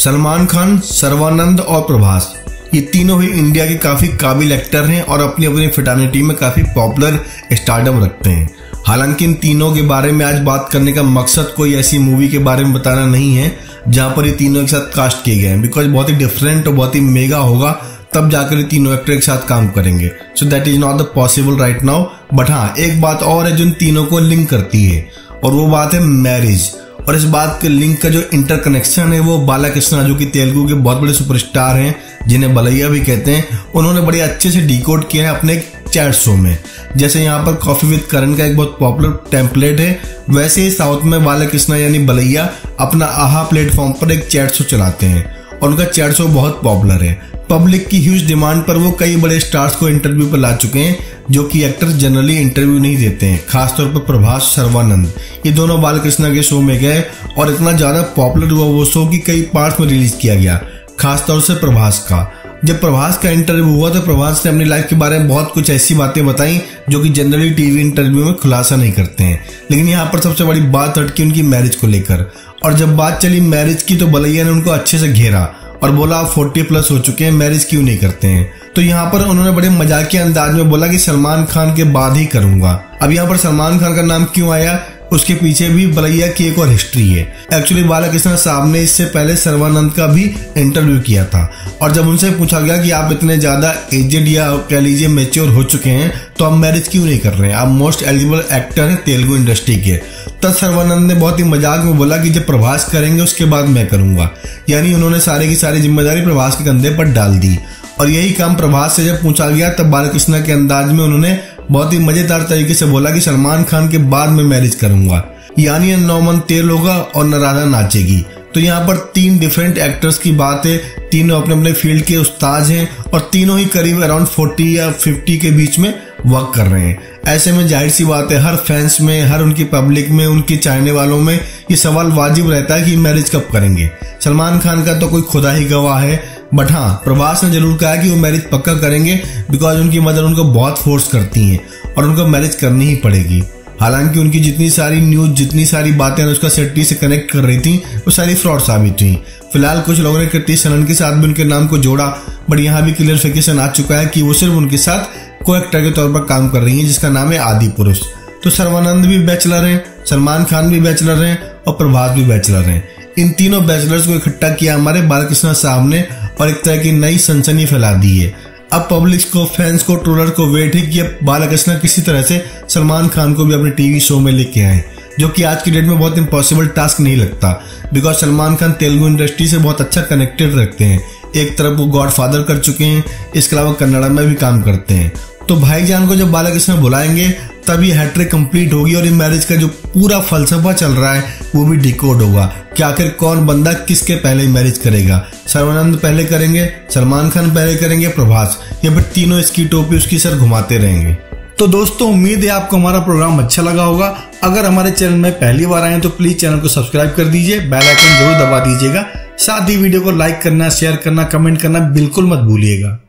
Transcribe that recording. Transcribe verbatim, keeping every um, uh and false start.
सलमान खान, सर्वानंद और प्रभास, ये तीनों ही इंडिया के काफी काबिल एक्टर हैं और अपनी अपनी फिटानिटी में काफी पॉपुलर स्टारडम रखते हैं। हालांकि इन तीनों के बारे में आज बात करने का मकसद कोई ऐसी मूवी के बारे में बताना नहीं है जहां पर ये तीनों एक साथ कास्ट किए गए हैं, बिकॉज बहुत ही डिफरेंट और बहुत ही मेगा होगा, तब जाकर ये तीनों एक्टर एक साथ काम करेंगे। So that is not the possible right now. But हाँ, एक बात और है जो इन तीनों को लिंक करती है और वो बात है मैरिज। और इस बात के लिंक का जो इंटरकनेक्शन है वो बालाकृष्ण, जो कि तेलुगु के बहुत बड़े सुपरस्टार हैं जिन्हें बलैया भी कहते हैं, उन्होंने बड़े अच्छे से डिकोड किया है अपने चैट शो में। जैसे यहाँ पर कॉफी विद करण का एक बहुत पॉपुलर टेम्पलेट है, वैसे ही साउथ में बालाकृष्ण यानी बलैया अपना आहा प्लेटफॉर्म पर एक चैट शो चलाते हैं और उनका चैट शो बहुत पॉपुलर है। पब्लिक की ह्यूज डिमांड पर वो कई बड़े स्टार्स को इंटरव्यू पर ला चुके हैं जो कि एक्टर जनरली इंटरव्यू नहीं देते हैं। खासतौर पर प्रभास, सर्वानंद, ये दोनों बालकृष्ण के शो में गए और इतना ज्यादा पॉपुलर हुआ वो शो कि कई पार्ट्स में रिलीज किया गया, खासतौर से प्रभास का। जब प्रभास का इंटरव्यू हुआ तो प्रभास ने अपनी लाइफ के बारे में बहुत कुछ ऐसी बातें बताई जो कि जनरली टीवी इंटरव्यू में खुलासा नहीं करते हैं। लेकिन यहाँ पर सबसे बड़ी बात अटकी उनकी मैरिज को लेकर, और जब बात चली मैरिज की तो बलैया ने उनको अच्छे से घेरा और बोला आप फोर्टी प्लस हो चुके हैं, मैरिज क्यों नहीं करते हैं। तो यहाँ पर उन्होंने बड़े मजाकिया अंदाज में बोला कि सलमान खान के बाद ही करूंगा। अब यहाँ पर सलमान खान का नाम क्यों आया, उसके पीछे भी बलैया की एक और हिस्ट्री है। एक्चुअली बालाकृष्ण साहब ने इससे पहले सर्वानंद का भी इंटरव्यू किया था और जब उनसे पूछा गया कि आप इतने ज्यादा एजेड या कह लीजिए मैच्योर हो चुके हैं तो आप मैरिज क्यों नहीं कर रहे हैं, आप मोस्ट एलिजिबल एक्टर हैं तेलुगु इंडस्ट्री के, तब सर्वानंद ने बहुत ही मजाक में बोला कि जब प्रभास करेंगे उसके बाद मैं करूंगा। यानी उन्होंने सारी की सारी जिम्मेदारी प्रभास के कंधे पर डाल दी। और यही काम प्रभास से जब पूछा गया तब बालाकृष्ण के अंदाज में उन्होंने बहुत ही मजेदार तरीके से बोला कि सलमान खान के बाद मैं मैरिज करूंगा, यानी नौ मन तेल होगा और न राधा नाचेगी। तो यहाँ पर तीन डिफरेंट एक्टर्स की बात है, तीनों अपने अपने फील्ड के उस्ताद हैं और तीनों ही करीब अराउंड फोर्टी या फिफ्टी के बीच में वर्क कर रहे हैं। ऐसे में जाहिर सी बात है हर फैंस में, हर उनकी पब्लिक में, उनके चाहने वालों में ये सवाल वाजिब रहता है कि मैरिज कब करेंगे। सलमान खान का तो कोई खुदा ही गवाह है, बट हाँ प्रभास ने जरूर कहा कि वो मैरिज पक्का करेंगे बिकॉज उनकी मदर उनको बहुत फोर्स करती हैं और उनको मैरिज करनी ही पड़ेगी। हालांकि उनकी जितनी सारी न्यूज, जितनी सारी बातें अनुष्का शेट्टी से कनेक्ट कर रही थी वो सारी फ्रॉड साबित हुई। फिलहाल कुछ लोगों ने कृति सनन के साथ भी उनके नाम को जोड़ा, बट यहाँ भी क्लियरिफिकेशन आ चुका है कि वो सिर्फ उनके साथ को एक्टर के तौर पर काम कर रही है जिसका नाम है आदि पुरुष। तो सर्वानंद भी बैचलर हैं, सलमान खान भी बैचलर हैं और प्रभास भी बैचलर हैं। इन तीनों बैचलर्स को इकट्ठा किया हमारे बालकृष्ण साहब ने और एक तरह की नई सनसनी फैला दी है। अब पब्लिक को, फैंस को, ट्रोलर को वेट है कि अब बालकृष्ण किसी तरह से सलमान खान को भी अपने टीवी शो में लेके आए, जो कि आज की डेट में बहुत इम्पॉसिबल टास्क नहीं लगता बिकॉज सलमान खान तेलुगु इंडस्ट्री से बहुत अच्छा कनेक्टेड रखते हैं। एक तरफ वो गॉड फादर कर चुके हैं, इसके अलावा कन्नड़ा में भी काम करते हैं। तो भाईजान को जब बालकृष्ण बुलाएंगे तब ये हैट्रिक कंप्लीट होगी और ये मैरिज का जो पूरा फलसफा चल रहा है वो भी डिकोड होगा कि आखिर कौन बंदा किसके पहले मैरिज करेगा। सर्वानंद पहले करेंगे, सलमान खान पहले करेंगे, प्रभास, या फिर तीनों इसकी टोपी उसकी सर घुमाते रहेंगे। तो दोस्तों उम्मीद है आपको हमारा प्रोग्राम अच्छा लगा होगा। अगर हमारे चैनल में पहली बार आए तो प्लीज चैनल को सब्सक्राइब कर दीजिए, बेल आइकन जरूर दबा दीजिएगा, साथ ही वीडियो को लाइक करना, शेयर करना, कमेंट करना बिल्कुल मत भूलिएगा।